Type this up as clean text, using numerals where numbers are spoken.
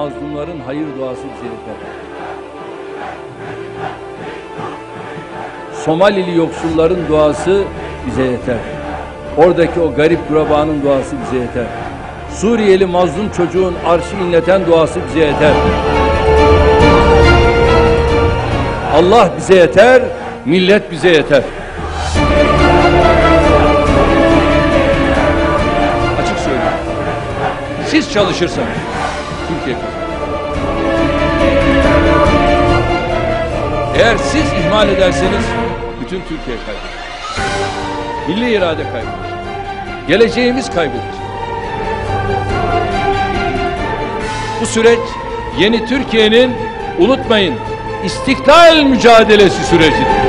mazlumların hayır duası bize yeter. Somalili yoksulların duası bize yeter. Oradaki o garip kurabanın duası bize yeter. Suriyeli mazlum çocuğun arşı inleten duası bize yeter. Allah bize yeter, millet bize yeter. Açık söyleyeyim. Siz çalışırsanız Türkiye kazanır. Eğer siz ihmal ederseniz bütün Türkiye kaybeder. Milli irade kaybeder. Geleceğimiz kaybeder. Bu süreç yeni Türkiye'nin, unutmayın, istiklal mücadelesi sürecidir.